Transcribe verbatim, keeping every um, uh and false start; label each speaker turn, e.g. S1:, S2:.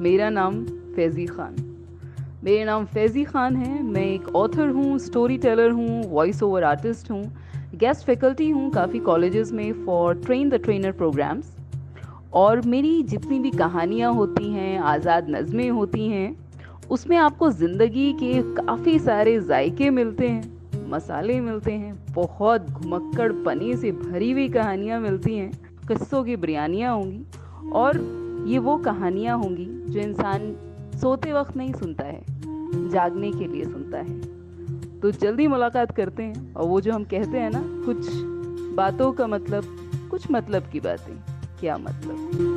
S1: मेरा नाम फैज़ी ख़ान। मेरा नाम फैज़ी ख़ान है। मैं एक ऑथर हूँ, स्टोरी टेलर हूँ, वॉइस ओवर आर्टिस्ट हूँ, गेस्ट फैकल्टी हूँ काफ़ी कॉलेजेस में for train the trainer programs. और मेरी जितनी भी कहानियाँ होती हैं, आज़ाद नज़में होती हैं, उसमें आपको ज़िंदगी के काफ़ी सारे जायके मिलते हैं, मसाले मिलते हैं, बहुत घुमक्कड़ पने से भरी हुई कहानियाँ मिलती हैं, किस्सों की बिरयानियाँ होंगी। और ये वो कहानियाँ होंगी जो इंसान सोते वक्त नहीं सुनता है, जागने के लिए सुनता है। तो जल्दी मुलाकात करते हैं। और वो जो हम कहते हैं ना, कुछ बातों का मतलब कुछ मतलब की बातें, क्या मतलब।